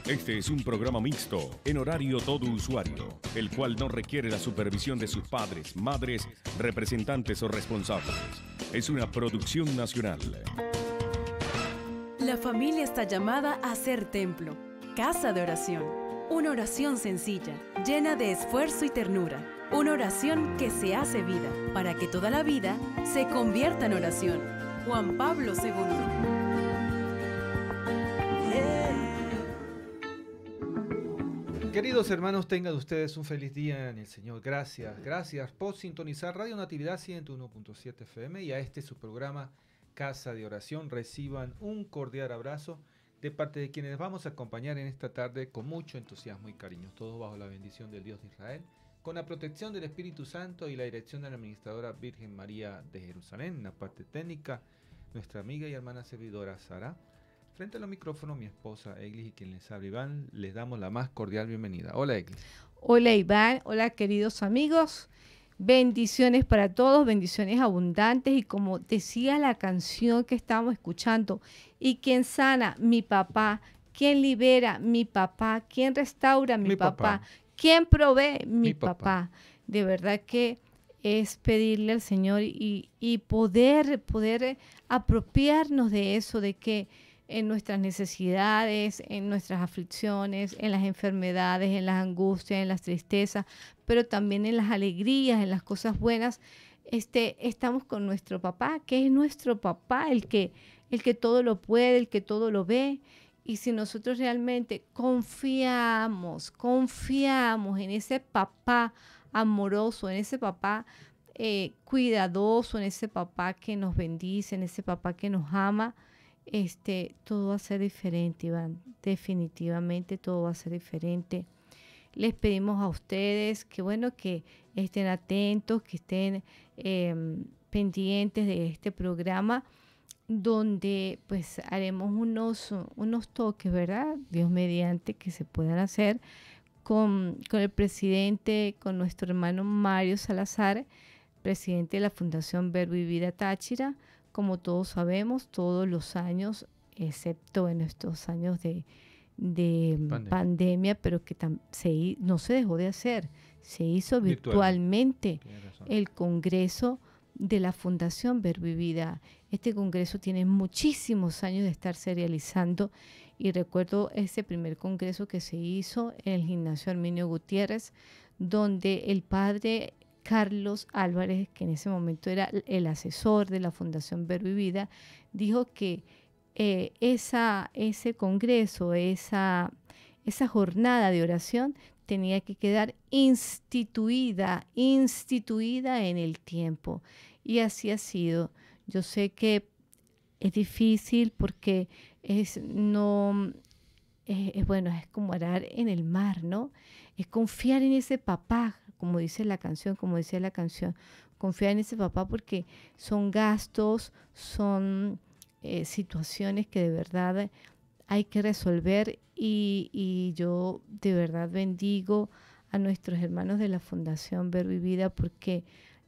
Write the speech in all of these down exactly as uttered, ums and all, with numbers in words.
Este es un programa mixto, en horario todo usuario, el cual no requiere la supervisión de sus padres, madres, representantes o responsables. Es una producción nacional. La familia está llamada a ser templo, casa de oración. Una oración sencilla, llena de esfuerzo y ternura. Una oración que se hace vida, para que toda la vida se convierta en oración. Juan Pablo segundo. Queridos hermanos, tengan ustedes un feliz día en el Señor. Gracias, gracias por sintonizar Radio Natividad ciento uno punto siete F M y a este su programa Casa de Oración. Reciban un cordial abrazo de parte de quienes vamos a acompañar en esta tarde con mucho entusiasmo y cariño. Todos bajo la bendición del Dios de Israel, con la protección del Espíritu Santo y la dirección de la administradora Virgen María de Jerusalén. En la parte técnica, nuestra amiga y hermana servidora Sara. Frente a los micrófonos, mi esposa Eglis y quien les habla Iván, les damos la más cordial bienvenida. Hola Eglis. Hola Iván, hola queridos amigos, bendiciones para todos, bendiciones abundantes y como decía la canción que estábamos escuchando, y quien sana, mi papá, quien libera, mi papá, quien restaura, mi, mi papá, papá, quien provee, mi, mi papá. papá. De verdad que es pedirle al Señor y, y poder, poder apropiarnos de eso, de que en nuestras necesidades, en nuestras aflicciones, en las enfermedades, en las angustias, en las tristezas, pero también en las alegrías, en las cosas buenas, este, estamos con nuestro papá, que es nuestro papá, el que, el que todo lo puede, el que todo lo ve. Y si nosotros realmente confiamos, confiamos en ese papá amoroso, en ese papá eh, cuidadoso, en ese papá que nos bendice, en ese papá que nos ama, Este, todo va a ser diferente, Iván. Definitivamente todo va a ser diferente. Les pedimos a ustedes que, bueno, que estén atentos, que estén eh, pendientes de este programa, donde pues haremos unos, unos toques, ¿verdad? Dios mediante, que se puedan hacer con, con el presidente, con nuestro hermano Mario Salazar, presidente de la Fundación Verbo y Vida Táchira. Como todos sabemos, todos los años, excepto en estos años de, de pandemia. pandemia, pero que tam, se, no se dejó de hacer, se hizo virtualmente el Congreso de la Fundación Verbo y Vida. Este Congreso tiene muchísimos años de estarse realizando y recuerdo ese primer Congreso que se hizo en el Gimnasio Arminio Gutiérrez, donde el padre Carlos Álvarez, que en ese momento era el asesor de la Fundación Verbo y Vida, dijo que eh, esa, ese congreso, esa, esa jornada de oración tenía que quedar instituida, instituida en el tiempo. Y así ha sido. Yo sé que es difícil porque es, no, es, es, bueno, es como arar en el mar, ¿no? Es confiar en ese papá, como dice la canción, como decía la canción, confiar en ese papá porque son gastos, son eh, situaciones que de verdad hay que resolver y, y yo de verdad bendigo a nuestros hermanos de la Fundación Verbo y Vida porque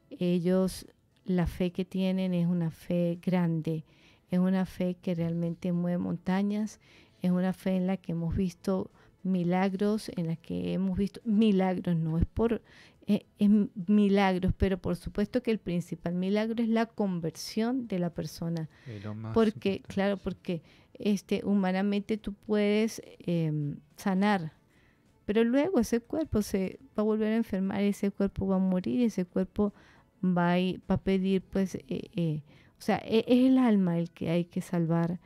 ellos, la fe que tienen es una fe grande, es una fe que realmente mueve montañas, es una fe en la que hemos visto milagros, en las que hemos visto milagros, no es por eh, es milagros, pero por supuesto que el principal milagro es la conversión de la persona, porque importante. Claro, porque este humanamente tú puedes eh, sanar, pero luego ese cuerpo se va a volver a enfermar, ese cuerpo va a morir, ese cuerpo va a, ir, va a pedir pues eh, eh, o sea, es, es el alma el que hay que salvar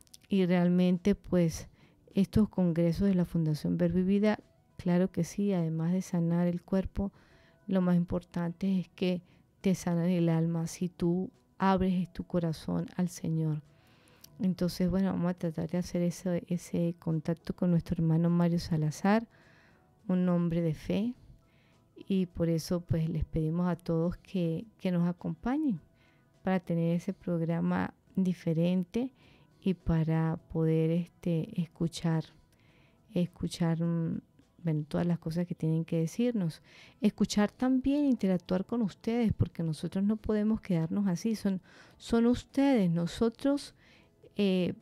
y realmente pues estos congresos de la Fundación Verbo y Vida, claro que sí, además de sanar el cuerpo, lo más importante es que te sanan el alma si tú abres tu corazón al Señor. Entonces, bueno, vamos a tratar de hacer ese, ese contacto con nuestro hermano Mario Salazar, un hombre de fe, y por eso pues les pedimos a todos que, que nos acompañen para tener ese programa diferente y para poder este, escuchar, escuchar bueno, todas las cosas que tienen que decirnos. Escuchar también, interactuar con ustedes, porque nosotros no podemos quedarnos así. Son, son ustedes, nosotros eh,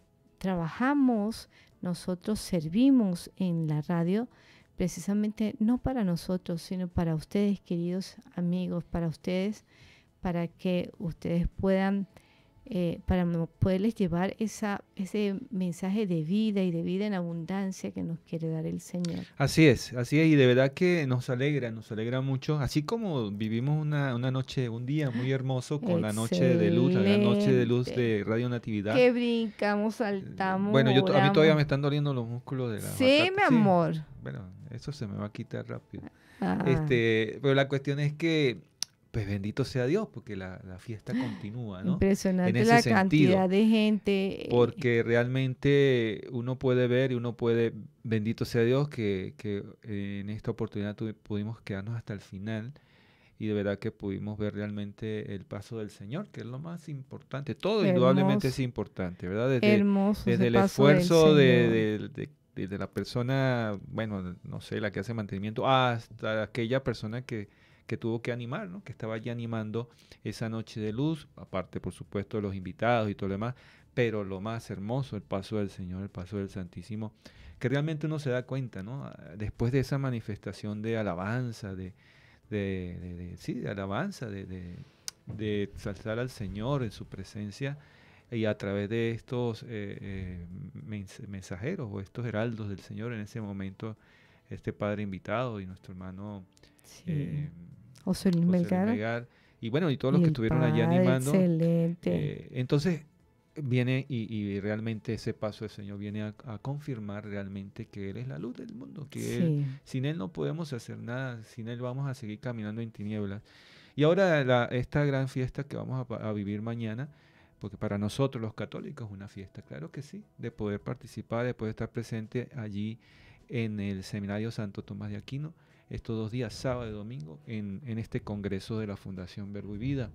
trabajamos, nosotros servimos en la radio, precisamente no para nosotros, sino para ustedes, queridos amigos, para ustedes, para que ustedes puedan, eh, para poderles llevar esa, ese mensaje de vida y de vida en abundancia que nos quiere dar el Señor. Así es, así es, y de verdad que nos alegra, nos alegra mucho, así como vivimos una, una noche, un día muy hermoso con la noche de luz, la noche de luz de Radio Natividad. Que brincamos, saltamos, Bueno, yo, a mí oramos. todavía me están doliendo los músculos de la Sí, batata. mi amor. Sí, bueno, eso se me va a quitar rápido. Ah. Este, pero la cuestión es que, pues bendito sea Dios, porque la, la fiesta continúa, ¿no? Impresionante en ese la sentido, cantidad de gente. porque realmente uno puede ver y uno puede, bendito sea Dios, que, que en esta oportunidad tuvi- pudimos quedarnos hasta el final y de verdad que pudimos ver realmente el paso del Señor, que es lo más importante. Todo indudablemente es Hermoso. importante, ¿verdad? Desde, Hermoso desde ese el paso del esfuerzo de, Señor. de- de- de- de la persona, bueno, no sé, la que hace mantenimiento, hasta aquella persona que, que tuvo que animar, ¿no? Que estaba allí animando esa noche de luz, aparte, por supuesto, de los invitados y todo lo demás, pero lo más hermoso, el paso del Señor, el paso del Santísimo, que realmente uno se da cuenta, ¿no? Después de esa manifestación de alabanza, de, de, de- de- sí, de alabanza, de, de, de exaltar al Señor en su presencia, y a través de estos eh, eh, mens- mensajeros o estos heraldos del Señor en ese momento, este padre invitado y nuestro hermano Sí. eh, José Luis José Luis Melgar. Melgar, y bueno, y todos Y los que el estuvieron allí padre, animando. excelente. eh, entonces viene y, y realmente ese paso del Señor viene a, a confirmar realmente que Él es la luz del mundo, que Él, Sí. sin Él no podemos hacer nada, sin Él vamos a seguir caminando en tinieblas. Y ahora la- esta gran fiesta que vamos a, pa- a vivir mañana, porque para nosotros los católicos es una fiesta, claro que sí, de poder participar, de poder estar presente allí en el Seminario Santo Tomás de Aquino, estos dos días, sábado y domingo, en, en este congreso de la Fundación Verbo y Vida,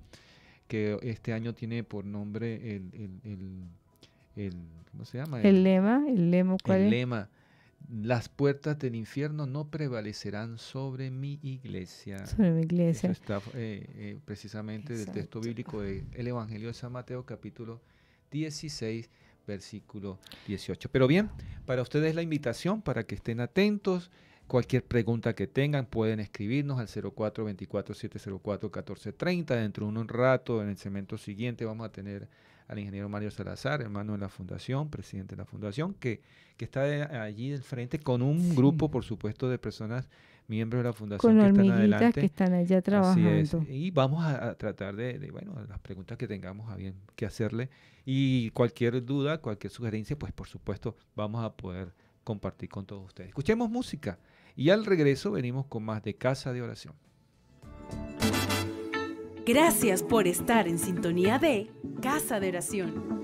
que este año tiene por nombre el, el, el, el- ¿cómo se llama? El lema, el lema, ¿cuál el es? lema, las puertas del infierno no prevalecerán sobre mi iglesia. Sobre mi Eso iglesia. está eh, eh, precisamente del texto Exacto. bíblico del Evangelio de San Mateo, capítulo dieciséis, versículo dieciocho. Pero bien, para ustedes la invitación para que estén atentos. Cualquier pregunta que tengan pueden escribirnos al cero cuatro veinticuatro, setecientos cuatro, catorce treinta. Dentro de un rato, en el segmento siguiente, vamos a tener al ingeniero Mario Salazar, hermano de la Fundación, presidente de la Fundación, que, que está de- allí del frente con un Sí. grupo, por supuesto, de personas, miembros de la Fundación Con que están hormiguitas adelante. que están allá Así es. trabajando. Y vamos a, a tratar de, de, bueno, las preguntas que tengamos a bien que hacerle. Y cualquier duda, cualquier sugerencia, pues por supuesto vamos a poder compartir con todos ustedes. Escuchemos música y al regreso venimos con más de Casa de Oración. Gracias por estar en sintonía de Casa de Oración.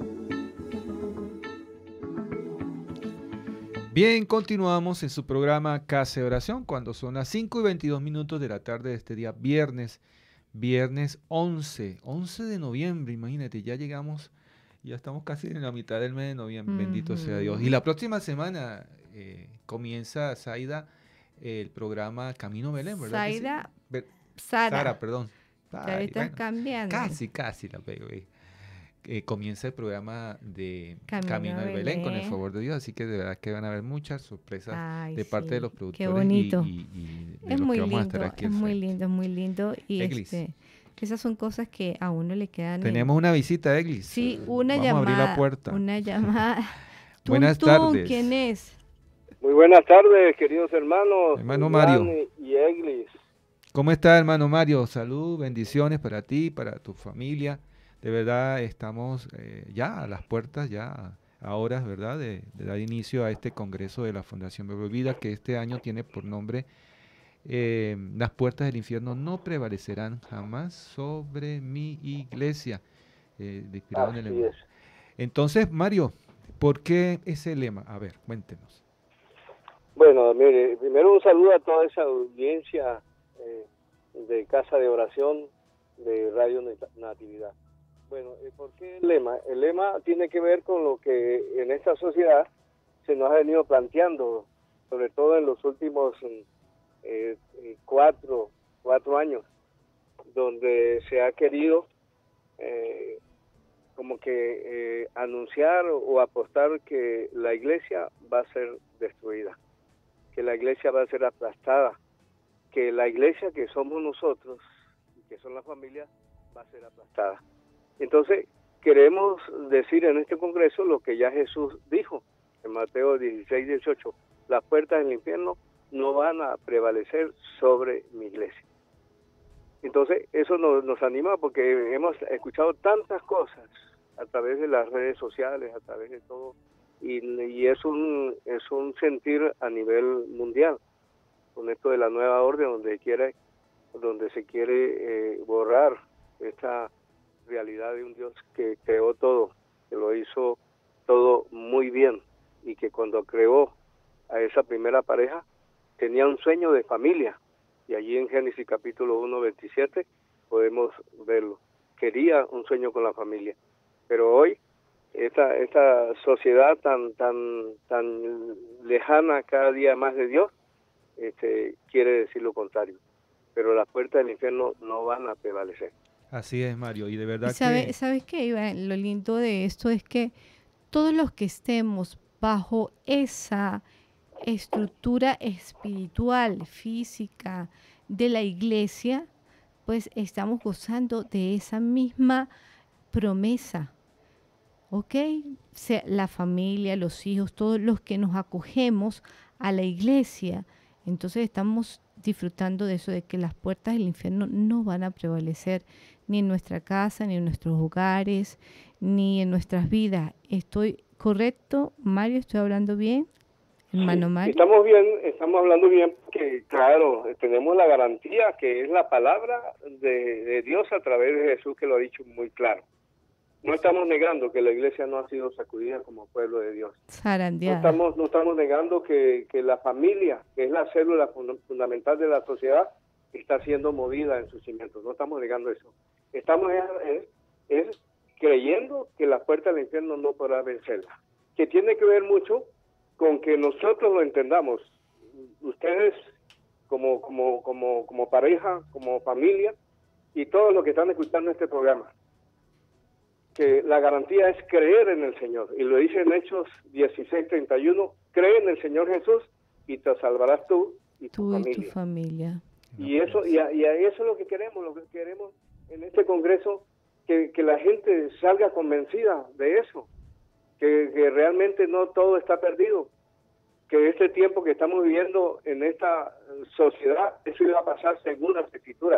Bien, continuamos en su programa Casa de Oración cuando son las cinco y veintidós minutos de la tarde de este día viernes, viernes once, once de noviembre, imagínate, ya llegamos, ya estamos casi en la mitad del mes de noviembre, bendito sea Dios. Y la próxima semana eh, comienza, Zaida, el programa Camino Belén, ¿verdad? que sí? Zaida, Be- Sara, Sara, perdón. ya Ay, estás bueno, cambiando. casi, casi la pego. eh. Eh, comienza el programa de Camino Camino, a al Belén, con el Belén. favor de Dios, así que de verdad que van a haber muchas sorpresas Ay, de parte de sí, los qué productores y, bonito. y- y de Es los muy que vamos a lindo, estar aquí es al muy frente. lindo, es muy lindo. Y Eglis. este, esas son cosas que a uno le quedan. en- Tenemos una visita, Eglis. Sí, una Vamos a llamada. abrir la puerta. Una llamada. Tum, Buenas tum, tardes. ¿Quién es? Muy buenas tardes, queridos hermanos. Hermano Iván Mario. y y Eglis. ¿Cómo está, hermano Mario? Salud, bendiciones para ti, para tu familia. De verdad, estamos eh, ya a las puertas, ya a horas, ¿verdad?, de, de dar inicio a este congreso de la Fundación Verbo y Vida, que este año tiene por nombre eh, Las puertas del infierno no prevalecerán jamás sobre mi iglesia. Eh, inspirado en el Así lema. es. Entonces, Mario, ¿por qué ese lema? A ver, cuéntenos. Bueno, mire, primero un saludo a toda esa audiencia eh, de Casa de Oración de Radio Nat- Natividad. Bueno, eh, ¿por qué el lema? El lema tiene que ver con lo que en esta sociedad se nos ha venido planteando, sobre todo en los últimos mm, eh, eh, cuatro, cuatro años, donde se ha querido eh, como que eh, anunciar o apostar que la iglesia va a ser destruida, que la iglesia va a ser aplastada, que la iglesia que somos nosotros, que son las familias, va a ser aplastada. Entonces, queremos decir en este congreso lo que ya Jesús dijo en Mateo dieciséis, dieciocho, las puertas del infierno no van a prevalecer sobre mi iglesia. Entonces, eso nos, nos anima porque hemos escuchado tantas cosas a través de las redes sociales, a través de todo, y, y es un es un sentir a nivel mundial, con esto de la nueva orden, donde quiere, donde se quiere eh, borrar esta realidad de un Dios que creó todo, que lo hizo todo muy bien, y que cuando creó a esa primera pareja, tenía un sueño de familia. Y allí en Génesis capítulo uno, veintisiete, podemos verlo. Quería un sueño con la familia. Pero hoy, esta, esta sociedad tan, tan, tan lejana cada día más de Dios, este, quiere decir lo contrario. Pero las puertas del infierno no van a prevalecer. Así es, Mario. Y de verdad ¿Sabe, que... ¿Sabes qué, Iván? Lo lindo de esto es que todos los que estemos bajo esa estructura espiritual, física de la iglesia, pues estamos gozando de esa misma promesa, ¿ok? Sea la familia, los hijos, todos los que nos acogemos a la iglesia, entonces estamos disfrutando de eso, de que las puertas del infierno no van a prevalecer ni en nuestra casa, ni en nuestros hogares, ni en nuestras vidas. ¿Estoy correcto, Mario? ¿Estoy hablando bien? Hermano Mario. Estamos bien, estamos hablando bien, porque claro, tenemos la garantía que es la palabra de, de Dios a través de Jesús, que lo ha dicho muy claro. No estamos negando que la iglesia no ha sido sacudida como pueblo de Dios. Zarandeada. No estamos, no estamos negando que, que la familia, que es la célula fundamental de la sociedad, está siendo movida en sus cimientos. No estamos negando eso. Estamos es, es creyendo que la puerta del infierno no podrá vencerla. Que tiene que ver mucho con que nosotros lo entendamos. Ustedes como, como, como, como pareja, como familia, y todos los que están escuchando este programa, que la garantía es creer en el Señor. Y lo dice en Hechos dieciséis, treinta y uno, cree en el Señor Jesús y te salvarás tú y tu Tú y familia. tu familia. Y eso, y, a, y a eso es lo que queremos, lo que queremos en este congreso, que, que la gente salga convencida de eso, que, que realmente no todo está perdido, que este tiempo que estamos viviendo en esta sociedad, eso iba a pasar según las escrituras,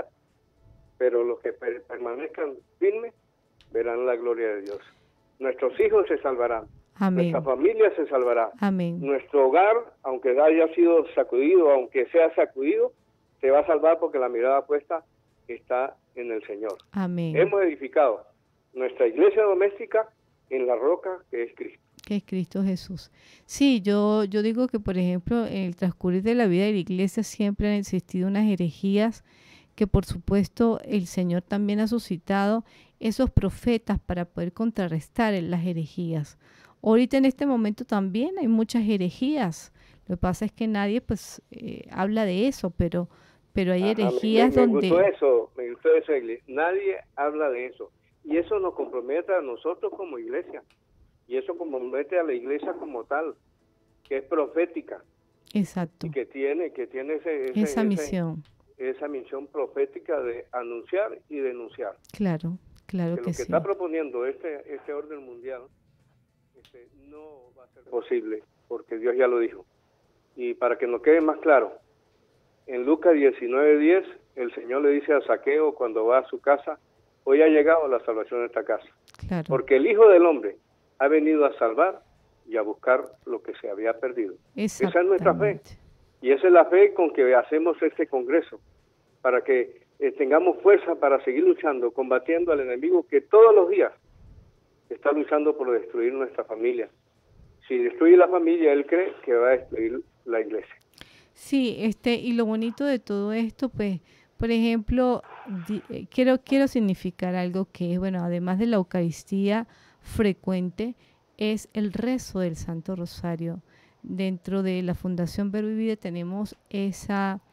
pero los que per permanezcan firmes verán la gloria de Dios. Nuestros hijos se salvarán. Amén. Nuestra familia se salvará. Amén. Nuestro hogar, aunque haya sido sacudido, aunque sea sacudido, se va a salvar porque la mirada puesta está en el Señor. Amén. Hemos edificado nuestra iglesia doméstica en la roca que es Cristo. Que es Cristo Jesús. Sí, yo, yo digo que, por ejemplo, en el transcurrir de la vida de la iglesia siempre han existido unas herejías que, por supuesto, el Señor también ha suscitado esos profetas para poder contrarrestar las herejías. Ahorita en este momento también hay muchas herejías. Lo que pasa es que nadie pues eh, habla de eso, pero, pero hay herejías me, me donde... Gustó eso, me gustó eso, iglesia. Nadie habla de eso. Y eso nos compromete a nosotros como iglesia. Y eso compromete a la iglesia como tal, que es profética. Exacto. Y que tiene, que tiene ese, ese, esa ese, misión. esa misión profética de anunciar y denunciar. Claro, claro que, que, lo que sí. está proponiendo este, este orden mundial este, no va a ser posible, porque Dios ya lo dijo. Y para que nos quede más claro, en Lucas diecinueve diez, el Señor le dice a Zaqueo cuando va a su casa, hoy ha llegado la salvación de esta casa. Claro. Porque el Hijo del Hombre ha venido a salvar y a buscar lo que se había perdido. Esa es nuestra fe. Y esa es la fe con que hacemos este congreso, para que eh, tengamos fuerza para seguir luchando, combatiendo al enemigo que todos los días está luchando por destruir nuestra familia. Si destruye la familia, él cree que va a destruir la iglesia. Sí, este, y lo bonito de todo esto, pues, por ejemplo, di, eh, quiero, quiero significar algo que, bueno, además de la Eucaristía frecuente, es el rezo del Santo Rosario. Dentro de la Fundación Verbo y Vida tenemos esa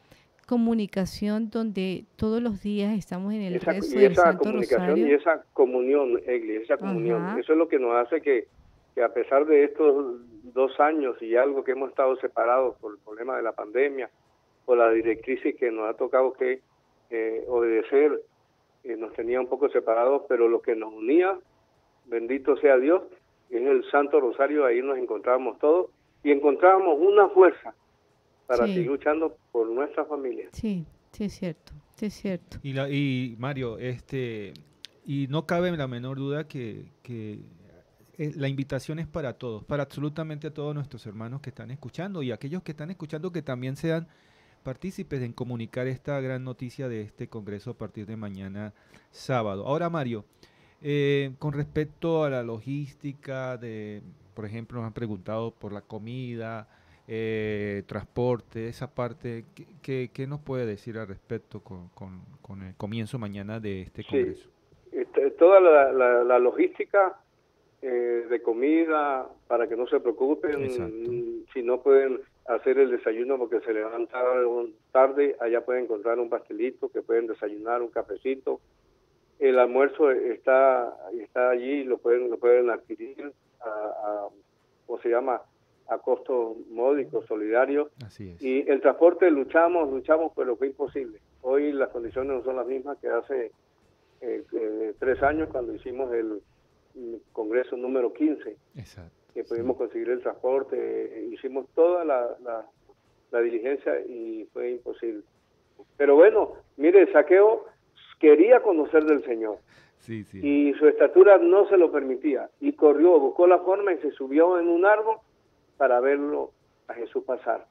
comunicación donde todos los días estamos en el esa, rezo y del esa Santo comunicación Rosario. y esa comunión, Egli, esa comunión, Ajá. eso es lo que nos hace que, que a pesar de estos dos años y algo que hemos estado separados por el problema de la pandemia, por las directrices que nos ha tocado que eh, obedecer, eh, nos tenía un poco separados, pero lo que nos unía, bendito sea Dios, es el Santo Rosario. Ahí nos encontrábamos todos y encontrábamos una fuerza para Sí. seguir luchando por nuestra familia. Sí, sí es cierto, sí es cierto. Y, la, y Mario, este, y no cabe la menor duda que, que eh, la invitación es para todos, para absolutamente todos nuestros hermanos que están escuchando y aquellos que están escuchando que también sean partícipes en comunicar esta gran noticia de este congreso a partir de mañana sábado. Ahora, Mario, eh, con respecto a la logística de, por ejemplo, nos han preguntado por la comida, eh, transporte, esa parte, ¿qué, qué, qué nos puede decir al respecto con, con, con el comienzo mañana de este Sí, congreso? este, toda la, la, la logística eh, de comida, para que no se preocupen, Exacto. si no pueden hacer el desayuno porque se levantaron tarde, allá pueden encontrar un pastelito, que pueden desayunar, un cafecito. El almuerzo está está allí, lo pueden lo pueden adquirir a, a ¿cómo se llama? A costo módico, solidario. Así es. Y el transporte, luchamos, luchamos, pero fue imposible. Hoy las condiciones no son las mismas que hace eh, eh, tres años cuando hicimos el, el congreso número quince, Exacto. que pudimos conseguir el transporte, eh, hicimos toda la, la, la diligencia y fue imposible. Pero bueno, mire, Zaqueo quería conocer del Señor. Sí, sí. Y su estatura no se lo permitía. Y corrió, buscó la forma y se subió en un árbol para verlo a Jesús pasar.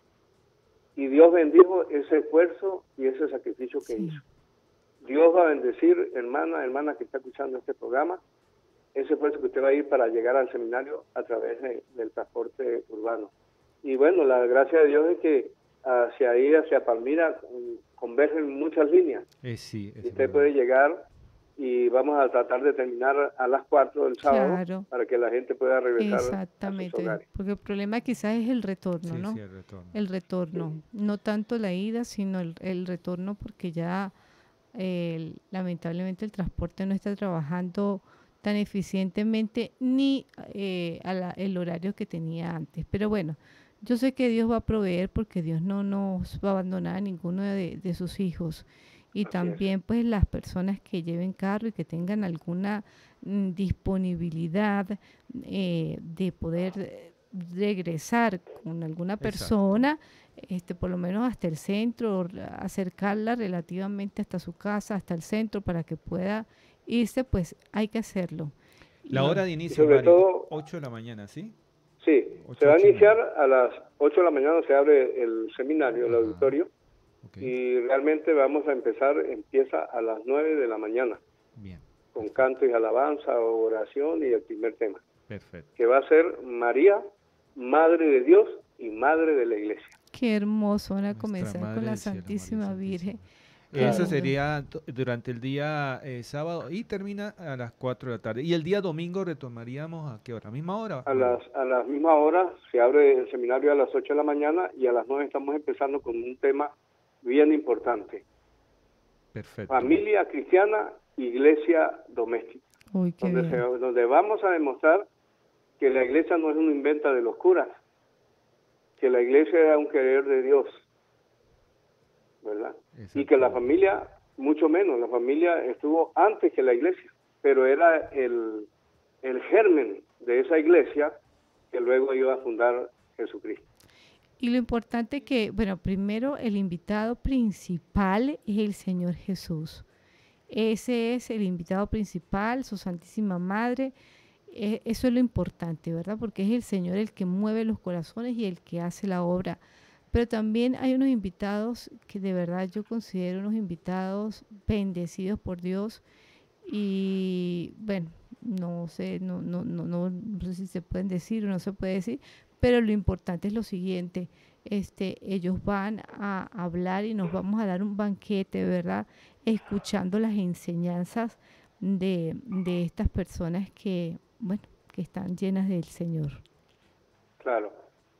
Y Dios bendijo ese esfuerzo y ese sacrificio que Sí. hizo. Dios va a bendecir, hermana, hermana que está escuchando este programa, ese esfuerzo que usted va a ir para llegar al seminario a través de, del transporte urbano. Y bueno, la gracia de Dios es que hacia ahí, hacia Palmira, convergen muchas líneas. Eh, sí, es Y usted verdad. puede llegar y vamos a tratar de terminar a las cuatro del sábado Claro. para que la gente pueda regresar a sus Exactamente, hogares. porque el problema quizás es el retorno, Sí, ¿no? sí, el retorno. El retorno, no tanto la ida, sino el, el retorno, porque ya eh, lamentablemente el transporte no está trabajando tan eficientemente ni eh, a la- el horario que tenía antes. Pero bueno, yo sé que Dios va a proveer porque Dios no nos va a abandonar a ninguno de, de sus hijos. Y Así es. también pues las personas que lleven carro y que tengan alguna mm, disponibilidad eh, de poder eh, regresar con alguna Exacto. persona, este, por lo menos hasta el centro, o la- acercarla relativamente hasta su casa, hasta el centro, para que pueda irse, pues hay que hacerlo. La Y- hora de inicio, sobre Mario, todo- ocho de la mañana, ¿sí? Sí, Ocho, se va a ocho y iniciar a las ocho de la mañana, se abre el seminario, el Ajá. auditorio, Ok, y realmente vamos a empezar, empieza a las nueve de la mañana, bien, con canto y alabanza, oración y el primer tema, perfecto. que va a ser María, Madre de Dios y Madre de la Iglesia. Qué hermoso, van a Nuestra comenzar Madre con la del Cielo, María Santísima Santísima. Virgen. Qué Eso lindo. sería t- durante el día eh, sábado y termina a las cuatro de la tarde. ¿Y el día domingo retomaríamos a qué hora? ¿Misma hora? A las a las mismas horas se abre el seminario a las ocho de la mañana y a las nueve estamos empezando con un tema bien importante. Perfecto. Familia cristiana, iglesia doméstica. Uy, qué Donde, se- bien. donde vamos a demostrar que la iglesia no es un invento de los curas, que la iglesia era un querer de Dios, ¿verdad? Y que la Exacto. familia, mucho menos, la familia estuvo antes que la iglesia, pero era el, el germen de esa iglesia que luego iba a fundar Jesucristo. Y lo importante que, bueno, primero el invitado principal es el Señor Jesús. Ese es el invitado principal, su Santísima Madre. Eh, eso es lo importante, ¿verdad? Porque es el Señor el que mueve los corazones y el que hace la obra. Pero también hay unos invitados que de verdad yo considero unos invitados bendecidos por Dios. Y bueno, no sé, no, no, no, no, no sé si se pueden decir o no se puede decir, pero lo importante es lo siguiente, este, ellos van a hablar y nos vamos a dar un banquete, ¿verdad? Escuchando las enseñanzas de, de estas personas que, bueno, que están llenas del Señor. Claro.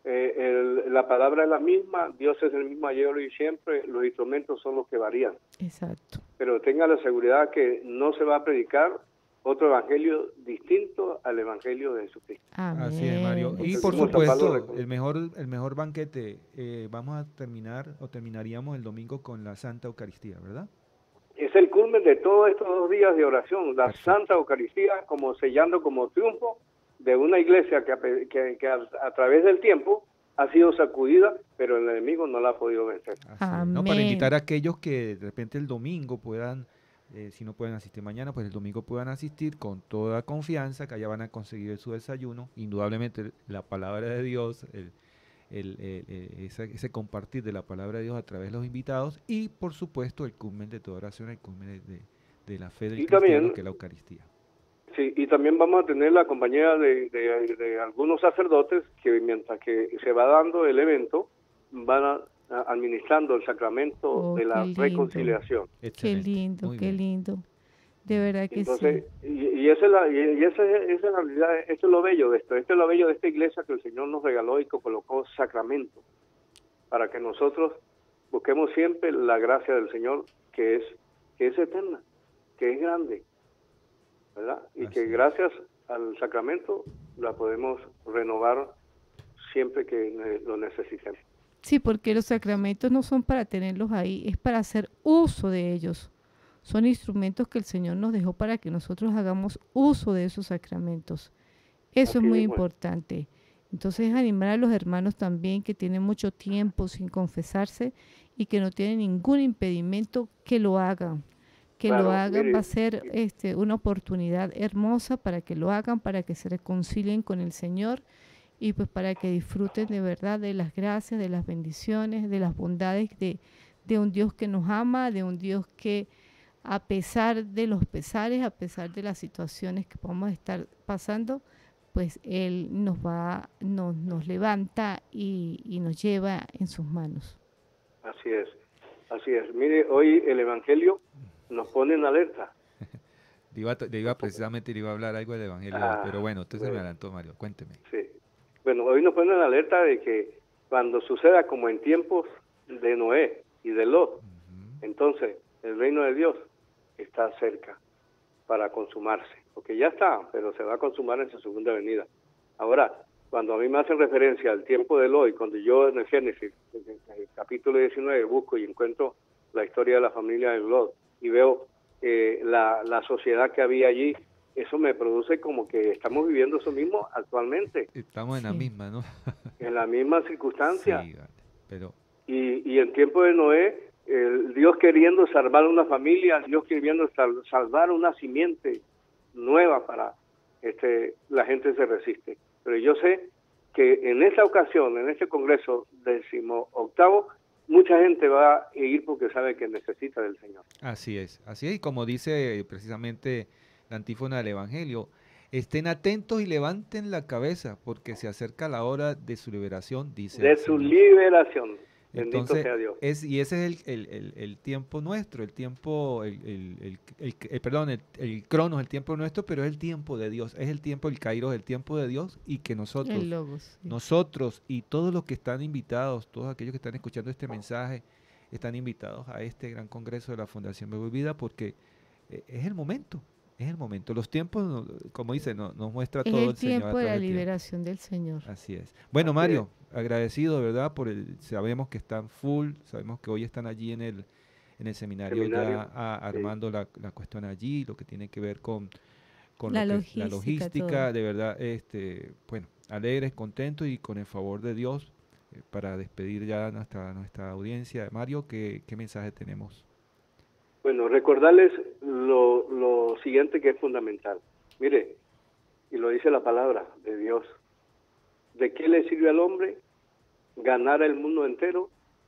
Eh, el, la palabra es la misma, Dios es el mismo ayer, hoy y siempre, los instrumentos son los que varían. Exacto. Pero tenga la seguridad que no se va a predicar otro evangelio distinto al evangelio de Jesucristo. Amén. Así es, Mario. Y por Seguimos tapando supuesto, recursos. el mejor, el mejor banquete, eh, vamos a terminar o terminaríamos el domingo con la Santa Eucaristía, ¿verdad? Es el culmen de todos estos dos días de oración, la Perfecto. Santa Eucaristía como sellando como triunfo de una iglesia que, a, que, que a, a través del tiempo ha sido sacudida, pero el enemigo no la ha podido vencer. Así es, ¿no? Para Amén. invitar a aquellos que de repente el domingo puedan, eh, si no pueden asistir mañana, pues el domingo puedan asistir con toda confianza, que allá van a conseguir su desayuno. Indudablemente la palabra de Dios, el, el, el, el- ese, ese compartir de la palabra de Dios a través de los invitados y por supuesto el culmen de toda oración, el culmen de, de- de la fe del Y cristiano, también- que es la Eucaristía. Sí, y también vamos a tener la compañía de, de, de algunos sacerdotes que mientras que se va dando el evento, van a, a- administrando el sacramento Oh, de la qué lindo. reconciliación. Qué Excelente, lindo, muy qué bien. lindo. De verdad que Entonces, sí. y, y esa es la, y, y esa es, esa es la realidad, esto es lo bello de esto, esto es lo bello de esta iglesia que el Señor nos regaló y que colocó sacramento, para que nosotros busquemos siempre la gracia del Señor, que es, que es eterna, que es grande, ¿verdad? Y Así que es. gracias al sacramento la podemos renovar siempre que ne- lo necesitemos. Sí, porque los sacramentos no son para tenerlos ahí, es para hacer uso de ellos. Son instrumentos que el Señor nos dejó para que nosotros hagamos uso de esos sacramentos. Eso Así es muy mismo es. importante. Entonces, animar a los hermanos también que tienen mucho tiempo sin confesarse y que no tienen ningún impedimento, que lo hagan. Que Claro, lo hagan, mire, va a ser este, una oportunidad hermosa para que lo hagan, para que se reconcilien con el Señor y pues para que disfruten de verdad de las gracias, de las bendiciones, de las bondades de, de un Dios que nos ama, de un Dios que a pesar de los pesares, a pesar de las situaciones que podamos estar pasando, pues Él nos va, nos, nos levanta y, y nos lleva en sus manos. Así es, así es. Mire, hoy el Evangelio nos pone en alerta. Le iba, a to- le iba precisamente le iba a hablar algo del Evangelio, Ah, pero bueno, usted se me bueno. adelantó, Mario, cuénteme. Sí. Bueno, hoy nos ponen en alerta de que cuando suceda como en tiempos de Noé y de Lot, entonces el reino de Dios está cerca para consumarse, porque ya está, pero se va a consumar en su segunda venida. Ahora, cuando a mí me hacen referencia al tiempo de Lot, y cuando yo en el Génesis, en el capítulo diecinueve, busco y encuentro la historia de la familia de Lot y veo eh, la, la sociedad que había allí, eso me produce como que estamos viviendo eso mismo actualmente, Estamos en la Sí. misma, ¿no? en la misma circunstancia. Sí, vale, pero Y, y en tiempo de Noé, el Dios queriendo salvar una familia, Dios queriendo sal- salvar una simiente nueva para este la gente se resiste. Pero yo sé que en esta ocasión, en este congreso décimo octavo, mucha gente va a ir porque sabe que necesita del Señor. así es, así es, y como dice eh, precisamente la antífona del Evangelio, estén atentos y levanten la cabeza, porque se acerca la hora de su liberación, dice De el su Señor. liberación. Bendito Entonces, sea Dios. es, y ese es el, el- el- el tiempo nuestro, el tiempo, el, el- el- el- el- perdón, el, el cronos, el tiempo nuestro, pero es el tiempo de Dios, es el tiempo, el kairos, el tiempo de Dios, y que nosotros, El logos. Sí. nosotros y todos los que están invitados, todos aquellos que están escuchando este mensaje, están invitados a este gran congreso de la Fundación Verbo y Vida, porque eh, es el momento, es el momento. Los tiempos, no- como dice, no- nos muestra Es todo el el Señor a tiempo de través la del tiempo. liberación del Señor. Así es. Bueno, Así Mario, agradecido, de verdad, por el, sabemos que están full, sabemos que hoy están allí en el, en el seminario, Seminario, ya a- sí. armando la, la cuestión allí, lo que tiene que ver con, con La lo que es la logística, logística, todo. de verdad, este, bueno, alegres, contentos y con el favor de Dios, eh, para despedir ya a nuestra, nuestra audiencia. Mario, ¿qué, qué mensaje tenemos? Bueno, recordarles lo, lo siguiente que es fundamental. Mire, y lo dice la palabra de Dios. ¿De qué le sirve al hombre ganar el mundo entero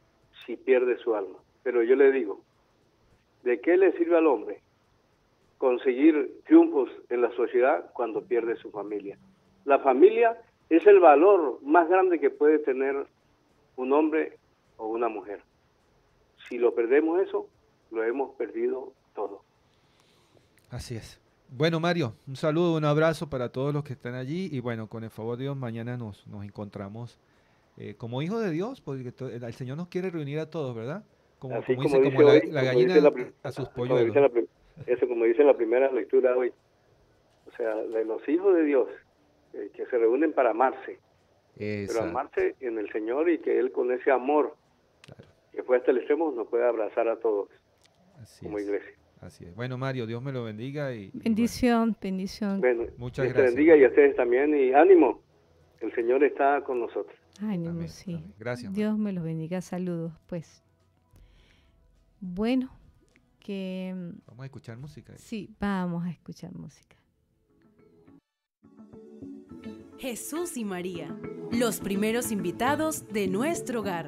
si pierde su alma? Pero yo le digo, ¿de qué le sirve al hombre conseguir triunfos en la sociedad cuando pierde su familia? La familia es el valor más grande que puede tener un hombre o una mujer. Si lo perdemos eso, lo hemos perdido todo. Así es. Bueno, Mario, un saludo, un abrazo para todos los que están allí y bueno, con el favor de Dios, mañana nos, nos encontramos eh, como hijos de Dios, porque to- el Señor nos quiere reunir a todos, ¿verdad? Como, Así como como dice, dice como la, hoy, la como gallina dice la, prim- a sus como dice polluelos. la prim- eso como dice la primera lectura hoy. O sea, de los hijos de Dios, eh, que se reúnen para amarse, pero Exacto, amarse en el Señor y que Él con ese amor claro, que fue hasta el extremo nos puede abrazar a todos así como es, iglesia. así es. Bueno, Mario, Dios me lo bendiga y, y bueno, Bendición, bendición. Bueno, muchas Dios te gracias, bendiga y a Mario. ustedes también y ánimo, el Señor está con nosotros. Ánimo, Amén, sí. amén. Gracias, Mario. Dios me los bendiga. Saludos, pues. Bueno, que mm, Vamos a escuchar música. sí, vamos a escuchar música. Jesús y María, los primeros invitados de nuestro hogar.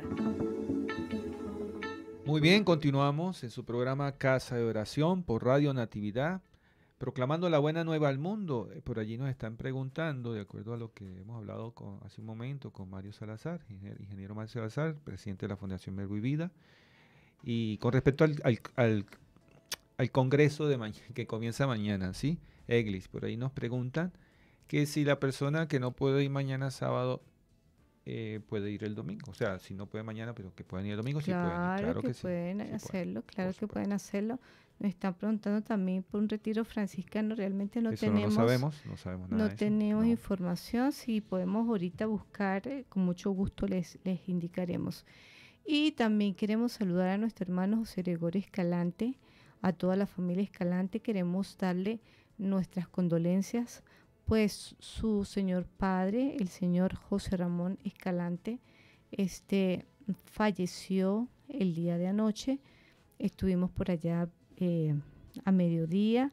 Muy bien, continuamos en su programa Casa de Oración por Radio Natividad, proclamando la buena nueva al mundo. Eh, Por allí nos están preguntando, de acuerdo a lo que hemos hablado con, hace un momento con Mario Salazar, ingeniero, ingeniero Mario Salazar, presidente de la Fundación Verbo y Vida, y con respecto al, al, al, al congreso de mañana, que comienza mañana, ¿sí? Eglis, por ahí nos preguntan que si la persona que no puede ir mañana sábado eh, puede ir el domingo. O sea, si no puede mañana, pero que puedan ir el domingo, sí pueden ir. Claro, Claro que, que sí, pueden sí pueden, hacerlo, claro por que supuesto. pueden hacerlo. Nos están preguntando también por un retiro franciscano. Realmente no Eso tenemos, no lo sabemos, no sabemos nada no de eso. tenemos No. información. Si podemos ahorita buscar, eh, con mucho gusto les, les indicaremos. Y también queremos saludar a nuestro hermano José Gregorio Escalante, a toda la familia Escalante. Queremos darle nuestras condolencias, pues su señor padre, el señor José Ramón Escalante, este, falleció el día de anoche. Estuvimos por allá eh, a mediodía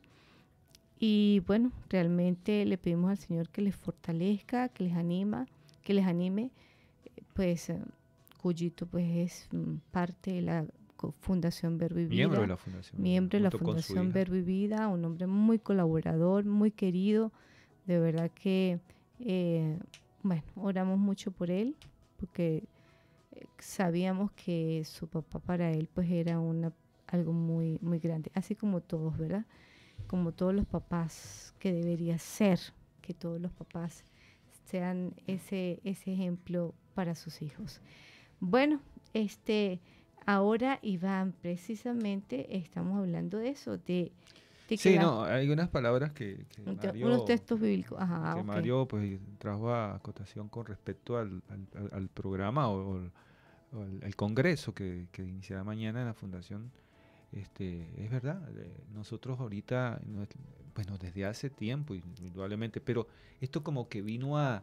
y bueno, realmente le pedimos al Señor que les fortalezca, que les anima, que les anime, eh, pues eh, Cuyito pues es mm, parte de la co- Fundación Verbo y Vida, Miembro de la Fundación. miembro de la junto con su Fundación hija. Verbo y Vida, un hombre muy colaborador, muy querido, de verdad que, eh, bueno, oramos mucho por él, porque eh, sabíamos que su papá para él pues era una, algo muy, muy grande, así como todos, ¿verdad? Como todos los papás que debería ser, que todos los papás sean ese, ese ejemplo para sus hijos. Bueno, este, ahora Iván, precisamente estamos hablando de eso, de, de que Sí, la- no, hay unas palabras que, que un te- Mario, unos textos bíblicos, ajá, que ok. Mario pues trajo a acotación con respecto al, al, al- al programa o, o al, o al- al congreso que, que iniciará mañana en la Fundación. Este, es verdad, eh, nosotros ahorita, no es- bueno, desde hace tiempo, indudablemente, pero esto como que vino a,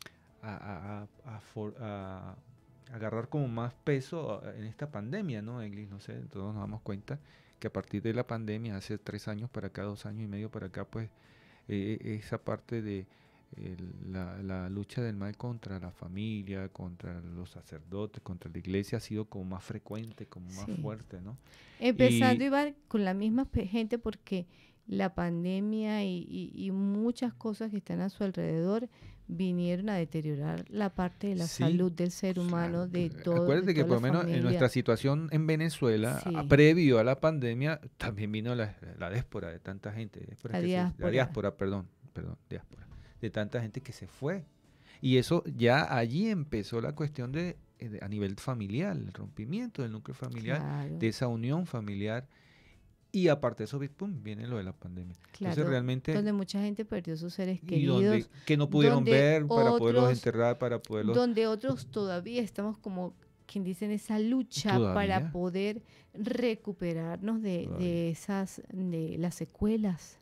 a, a- a- a for- a agarrar como más peso a- en esta pandemia, ¿no, Eglis? No sé, todos nos damos cuenta que a partir de la pandemia, hace tres años para acá, dos años y medio para acá, pues eh, esa parte de eh, la, la lucha del mal contra la familia, contra los sacerdotes, contra la iglesia ha sido como más frecuente, como más Sí. fuerte, ¿no? Empezando, Y- Iván, con la misma pe- gente porque la pandemia y, y- y muchas cosas que están a su alrededor vinieron a deteriorar la parte de la Sí, salud del ser humano, Claro, de pues, todo. acuérdate de que toda por lo la menos en familia. nuestra situación en Venezuela, Sí. a- previo a la pandemia, también vino la, la diáspora de tanta gente. diáspora La que se- diáspora. la diáspora, perdón, perdón, diáspora. De tanta gente que se fue. Y eso ya allí empezó la cuestión de, eh, de- a nivel familiar, el rompimiento del núcleo familiar, Claro, de esa unión familiar. Y aparte de eso, pum, viene lo de la pandemia. Entonces claro, realmente, donde mucha gente perdió sus seres y queridos, donde que no pudieron donde ver para poderlos otros- enterrar, para poderlos... donde otros todavía estamos como quien dice en esa lucha Todavía. para poder recuperarnos de, Todavía. de esas, de las secuelas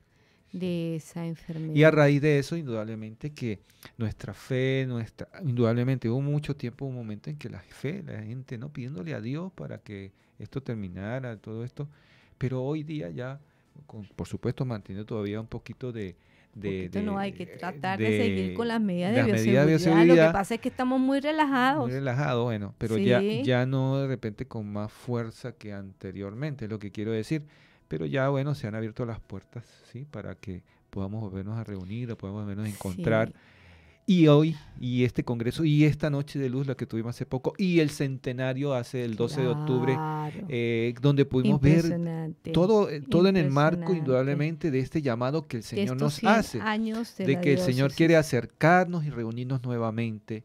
de esa enfermedad. Y a raíz de eso, indudablemente que nuestra fe, nuestra, indudablemente hubo mucho tiempo, un momento en que la fe, la gente, ¿no? Pidiéndole a Dios para que esto terminara, todo esto, pero hoy día ya, con- por supuesto, mantiene todavía un poquito de... de, Poquito no de- hay que tratar de, de- seguir con las medidas de las medidas de bioseguridad. Lo bioseguridad. que pasa es que estamos muy relajados. Muy relajado, bueno, pero ya, Sí. ya no de repente con más fuerza que anteriormente, es lo que quiero decir. Pero ya, bueno, se han abierto las puertas, ¿sí? Para que podamos volvernos a reunir, o podamos volvernos a encontrar. Sí, Y hoy, y este congreso, y esta noche de luz, la que tuvimos hace poco, y el centenario hace el doce de octubre, claro. eh, donde pudimos ver Impresionante. todo, eh, todo en el marco, Impresionante. indudablemente, de este llamado que el De Señor estos nos cien hace. años de, De la que el Señor diócesis. quiere acercarnos y reunirnos nuevamente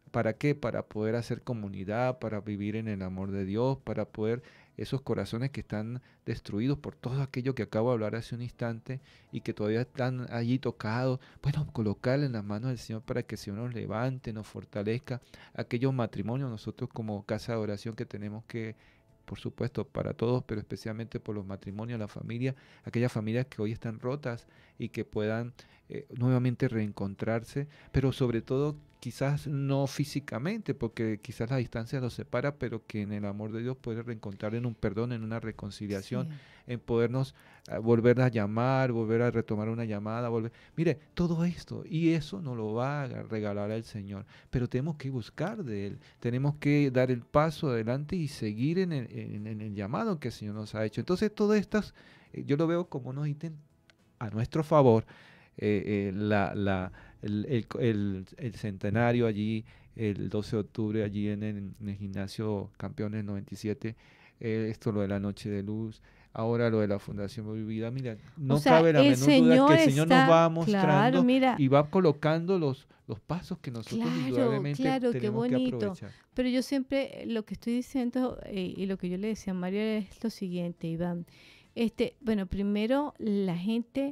¿Para qué? Para poder hacer comunidad, para vivir en el amor de Dios, para poder esos corazones que están destruidos por todo aquello que acabo de hablar hace un instante y que todavía están allí tocados, bueno, colocarle en las manos del Señor para que el Señor nos levante, nos fortalezca. Aquellos matrimonios, nosotros como casa de oración que tenemos que, por supuesto, para todos, pero especialmente por los matrimonios, la familia, aquellas familias que hoy están rotas y que puedan eh, nuevamente reencontrarse, pero sobre todo quizás no físicamente, porque quizás la distancia los separa, pero que en el amor de Dios puede reencontrar en un perdón, en una reconciliación, Sí. en podernos uh, volver a llamar, volver a retomar una llamada, volver. Mire, todo esto, y eso nos lo va a regalar el Señor, pero tenemos que buscar de Él, tenemos que dar el paso adelante y seguir en el, en, en el llamado que el Señor nos ha hecho. Entonces, todas estas, eh, yo lo veo como unos ítems a nuestro favor, eh, eh, la, la, el, el, el, el centenario allí, el doce de octubre, allí en el, en el gimnasio Campeones noventa y siete, eh, esto lo de la Noche de Luz, ahora lo de la Fundación Hoy Vida. Mira, no O sea, cabe la el menor duda Señor que el Señor está- nos va mostrando claro, mira. y va colocando los, los pasos que nosotros Claro, indudablemente claro, qué tenemos que bonito. aprovechar. Pero yo siempre, eh, lo que estoy diciendo eh, y lo que yo le decía a Mario es lo siguiente, Iván. Este, bueno, primero la gente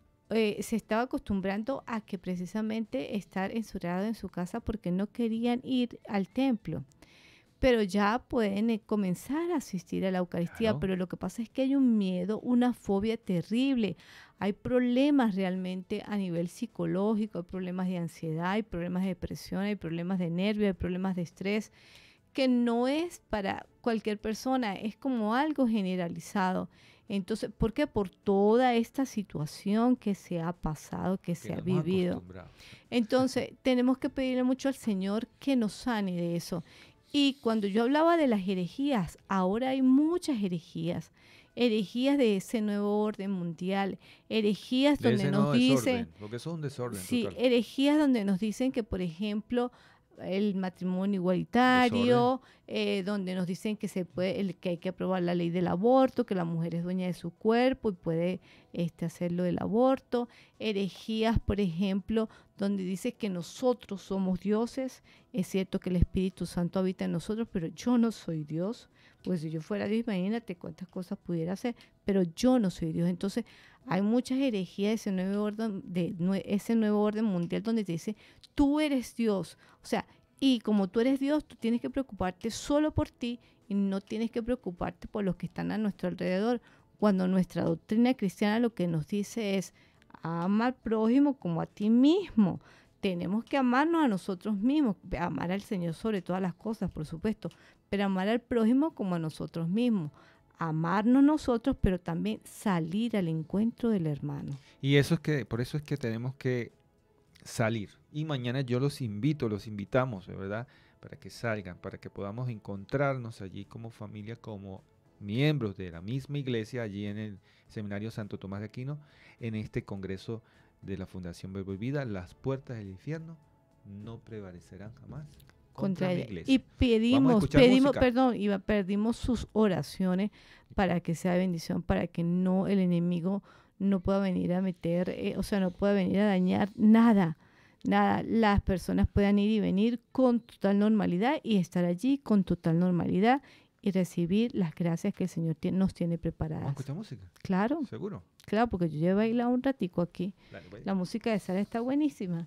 eh, se estaba acostumbrando a que precisamente estar encerrado en su casa porque no querían ir al templo. Pero ya pueden eh, comenzar a asistir a la Eucaristía, Claro. pero lo que pasa es que hay un miedo, una fobia terrible. Hay problemas realmente a nivel psicológico, hay problemas de ansiedad, hay problemas de depresión, hay problemas de nervio, hay problemas de estrés, que no es para cualquier persona, es como algo generalizado. Entonces, ¿por qué? Por toda esta situación que se ha pasado, que se Que ha nos hemos vivido. acostumbrado. Entonces, tenemos que pedirle mucho al Señor que nos sane de eso. Y cuando yo hablaba de las herejías, ahora hay muchas herejías. Herejías de ese nuevo orden mundial. Herejías De donde ese nos nuevo dicen... desorden, porque eso es un desorden Sí, total. herejías donde nos dicen que, por ejemplo, el matrimonio igualitario, eh, donde nos dicen que se puede, el- que hay que aprobar la ley del aborto, que la mujer es dueña de su cuerpo y puede este, hacerlo del aborto. Herejías, por ejemplo, donde dice que nosotros somos dioses. Es cierto que el Espíritu Santo habita en nosotros, pero yo no soy Dios. Pues si yo fuera Dios, imagínate cuántas cosas pudiera hacer, pero yo no soy Dios. Entonces, hay muchas herejías de ese nuevo orden, de nue- ese nuevo orden mundial donde te dice, tú eres Dios. O sea, y como tú eres Dios, tú tienes que preocuparte solo por ti y no tienes que preocuparte por los que están a nuestro alrededor. Cuando nuestra doctrina cristiana lo que nos dice es, ama al prójimo como a ti mismo. Tenemos que amarnos a nosotros mismos, amar al Señor sobre todas las cosas, por supuesto, pero amar al prójimo como a nosotros mismos. Amarnos nosotros, pero también salir al encuentro del hermano. Y eso es que, por eso es que tenemos que salir. Y mañana yo los invito, los invitamos, de verdad, para que salgan, para que podamos encontrarnos allí como familia, como miembros de la misma iglesia, allí en el Seminario Santo Tomás de Aquino, en este congreso de la Fundación Verbo y Vida. Las puertas del infierno no prevalecerán jamás contra, contra mi ella. iglesia. Y Vamos a pedimos, escuchar pedimos, música. perdón, Iba, pedimos sus oraciones para que sea bendición, para que no el enemigo no pueda venir a meter, eh, o sea, no pueda venir a dañar nada, nada. Las personas puedan ir y venir con total normalidad y estar allí con total normalidad y recibir las gracias que el Señor tie- nos tiene Vamos a preparadas. escuchar música, Claro, seguro. claro, porque yo ya he bailado un ratico aquí. Dale, pues. La música de Sara está buenísima.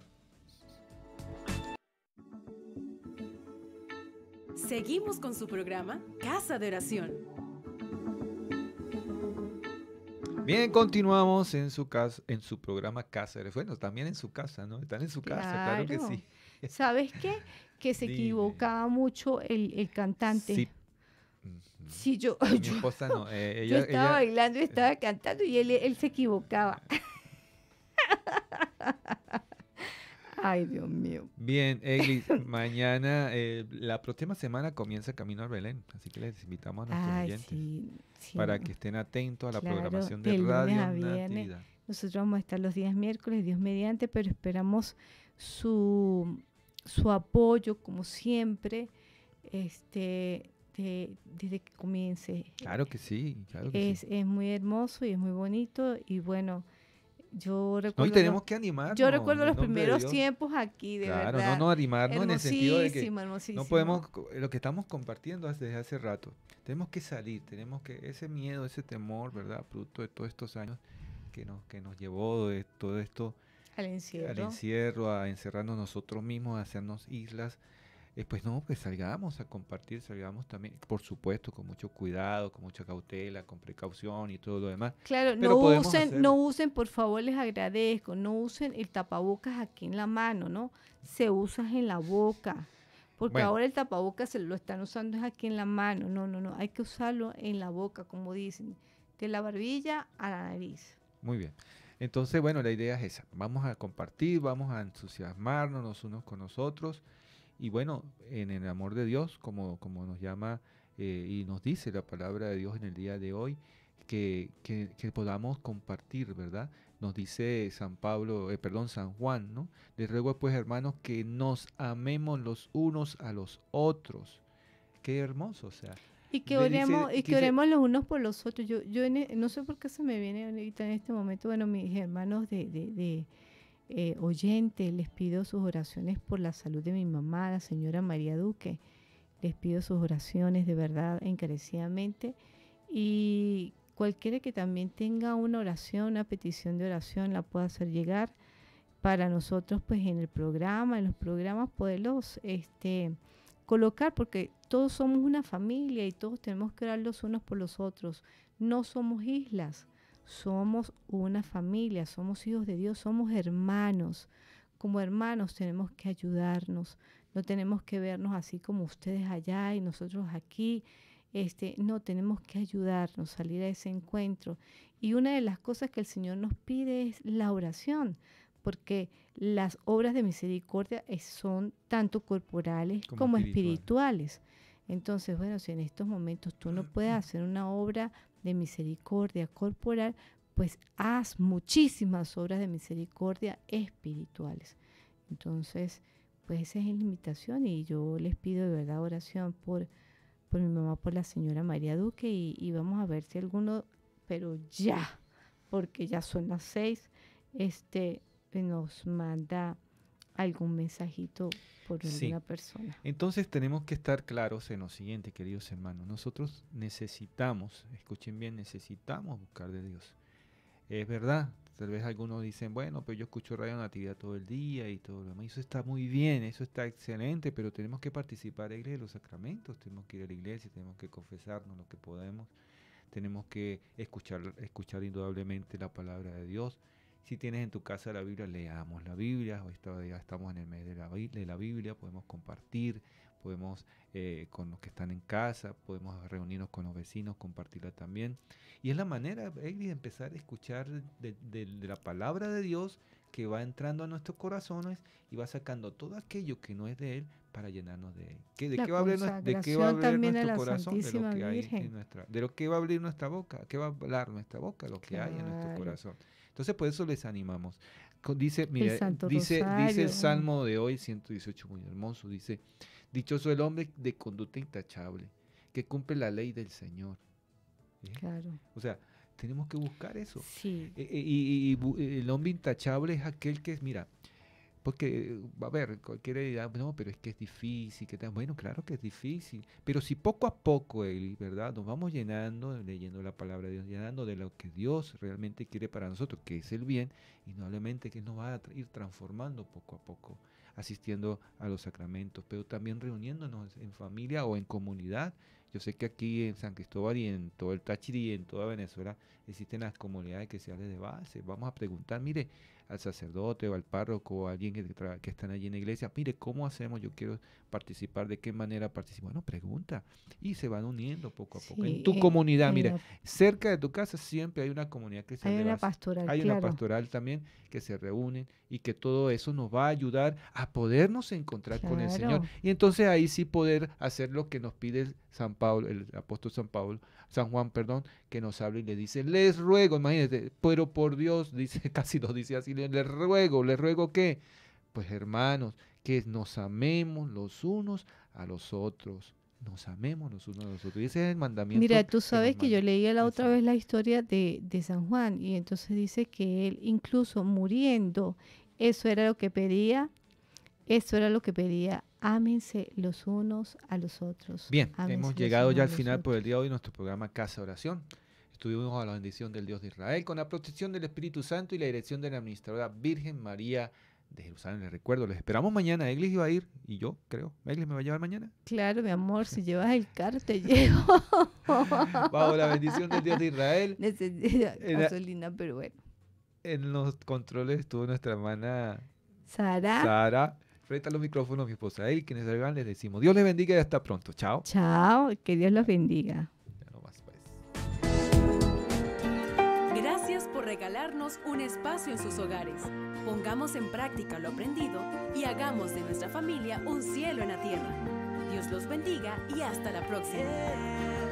Seguimos con su programa Casa de Oración. Bien, continuamos en su casa, en su programa Casa de Bueno, también en su casa, ¿no? Están en su casa, claro que Claro. sí. ¿Sabes qué? Que se Dime. equivocaba mucho el, el cantante. Sí. Ujú. Sí, yo, Mi yo, esposa no, eh, yo ella, estaba ella- bailando y estaba cantando y él, él se equivocaba. Ay, Dios mío. Bien, Eglis, mañana, eh, la próxima semana comienza Camino al Belén, así que les invitamos a nuestros Ay, oyentes sí, sí, para no. que estén atentos a la Claro, programación de de lunes Radio a viernes. Natividad. Nosotros vamos a estar los días miércoles, Dios mediante, pero esperamos su, su apoyo, como siempre, este, de- desde que comience. Claro que sí, claro que Es, sí. es muy hermoso y es muy bonito y bueno, yo recuerdo... No, y tenemos que animarnos. Yo recuerdo en los nombre de primeros Dios. tiempos aquí, de Claro, verdad. no, no, animarnos en el sentido de que Hermosísimo, hermosísimo. no podemos, lo que estamos compartiendo desde hace rato, tenemos que salir, tenemos que, ese miedo, ese temor, ¿verdad? Producto de todos estos años que nos, que nos llevó de todo esto Al encierro. al encierro, a encerrarnos nosotros mismos, a hacernos islas. Eh, pues no, pues salgamos a compartir, salgamos también, por supuesto, con mucho cuidado, con mucha cautela, con precaución y todo lo demás. Claro, Pero no podemos usen, hacerlo. no usen, por favor, les agradezco, no usen el tapabocas aquí en la mano, ¿no? Se usa en la boca, porque Bueno. ahora el tapabocas se lo están usando es aquí en la mano, no, no, no, hay que usarlo en la boca, como dicen, de la barbilla a la nariz. Muy bien. Entonces, bueno, la idea es esa. Vamos a compartir, vamos a entusiasmarnos los unos con los otros. Y bueno, en el amor de Dios, como, como nos llama eh, y nos dice la palabra de Dios en el día de hoy, que, que, que podamos compartir, ¿verdad? Nos dice San Pablo, eh, perdón, San Juan, ¿no? Les ruego pues, hermanos, que nos amemos los unos a los otros. Qué hermoso, o sea. Y que Le dice- oremos, y que dice- oremos los unos por los otros. Yo, yo en e- no sé por qué se me viene ahorita en este momento, bueno, mis hermanos de, de, de eh, oyentes, les pido sus oraciones por la salud de mi mamá, la señora María Duque. Les pido sus oraciones de verdad, encarecidamente. Y cualquiera que también tenga una oración, una petición de oración, la pueda hacer llegar para nosotros, pues en el programa, en los programas, poderlos este, colocar, porque todos somos una familia y todos tenemos que orar los unos por los otros. No somos islas, somos una familia, somos hijos de Dios, somos hermanos. Como hermanos tenemos que ayudarnos, no tenemos que vernos así como ustedes allá y nosotros aquí. Este, no, tenemos que ayudarnos, salir a ese encuentro. Y una de las cosas que el Señor nos pide es la oración, porque las obras de misericordia es- son tanto corporales Como como, espirituales. espirituales. Entonces, bueno, si en estos momentos tú no puedes hacer una obra de misericordia corporal, pues haz muchísimas obras de misericordia espirituales. Entonces, pues esa es la invitación y yo les pido de verdad oración por, por mi mamá, por la señora María Duque y, y vamos a ver si alguno, pero ya, porque ya son las seis, este, nos manda algún mensajito por Sí. alguna persona. Entonces tenemos que estar claros en lo siguiente, queridos hermanos. Nosotros necesitamos, escuchen bien, necesitamos buscar de Dios. Es verdad, tal vez algunos dicen, bueno, pues yo escucho Radio Natividad todo el día y todo lo demás. Eso está muy bien, eso está excelente, pero tenemos que participar en la iglesia de los sacramentos, tenemos que ir a la iglesia, tenemos que confesarnos lo que podemos, tenemos que escuchar, escuchar indudablemente la palabra de Dios. Si tienes en tu casa la Biblia, leamos la Biblia. Hoy está- ya estamos en el mes de la, Bi- de la Biblia, podemos compartir, podemos eh, con los que están en casa, podemos reunirnos con los vecinos, compartirla también. Y es la manera, Egli, de empezar a escuchar de, de- de la palabra de Dios que va entrando a nuestros corazones y va sacando todo aquello que no es de Él para llenarnos de Él. ¿Qué- ¿De La qué va a hablar, nue- de qué va a consagración hablar también a nuestro la corazón? De lo Santísima que hay Virgen. en nuestra, de lo que va a abrir nuestra boca, ¿qué va a hablar nuestra boca? Lo que hay en nuestro Claro. corazón. Entonces, por eso les animamos. Co- Dice, mira, Santo dice, dice Rosario. el Salmo de hoy, ciento dieciocho, muy hermoso, dice, dichoso el hombre de conducta intachable, que cumple la ley del Señor. ¿Sí? Claro. O sea, tenemos que buscar eso. Sí. E- e- Y, y- y bu- el hombre intachable es aquel que es, mira, porque va a haber cualquiera dirá, no, pero es que es difícil, que tal. Bueno, claro que es difícil, pero si poco a poco, Eli, ¿verdad? Nos vamos llenando, leyendo la palabra de Dios, llenando de lo que Dios realmente quiere para nosotros, que es el bien, indudablemente que nos va a tra- ir transformando poco a poco, asistiendo a los sacramentos, pero también reuniéndonos en familia o en comunidad. Yo sé que aquí en San Cristóbal y en todo el Táchira y en toda Venezuela existen las comunidades eclesiales de base. Vamos a preguntar, mire, al sacerdote o al párroco o a alguien que, tra- que están allí en la iglesia, mire, ¿cómo hacemos? Yo quiero participar, ¿de qué manera participo? Bueno, pregunta. Y se van uniendo poco a poco. Sí, En tu en- comunidad, en mire, la- cerca de tu casa siempre hay una comunidad eclesial hay de una base. pastoral, Hay claro. una pastoral también que se reúnen y que todo eso nos va a ayudar a podernos encontrar con el Señor. Claro. Y entonces ahí sí poder hacer lo que nos pide San Pablo, el apóstol San Pablo, San Juan, perdón, que nos habla y le dice, les ruego, imagínate, pero por Dios, dice, casi lo dice así, les, les ruego, les ruego que, pues hermanos, que nos amemos los unos a los otros. nos amemos los unos a los otros. Y ese es el mandamiento. Mira, tú que sabes nos que yo manda leía la el otra Señor. vez la historia de, de San Juan y entonces dice que él incluso muriendo, eso era lo que pedía, eso era lo que pedía, ámense los unos a los otros. Bien, ámense hemos los llegado unos ya a al los final otros. por el día de hoy nuestro programa Casa de Oración. Estuvimos a la bendición del Dios de Israel con la protección del Espíritu Santo y la dirección de la administradora Virgen María de Jerusalén. Les recuerdo, les esperamos mañana. Eglis iba a ir y yo creo. ¿Eglis me va a llevar mañana? Claro, mi amor, si llevas el carro te llevo. Bajo la bendición del Dios de Israel. Necesito Era- gasolina, pero bueno. En los controles estuvo nuestra hermana Sara, Sara. Frente a los micrófonos, mi esposa Eglis, quienes salgan, les decimos Dios les bendiga y hasta pronto. Chao. chao, que Dios los bendiga. Ya no más, pues. Gracias por regalarnos un espacio en sus hogares. Pongamos en práctica lo aprendido y hagamos de nuestra familia un cielo en la tierra. Dios los bendiga y hasta la próxima.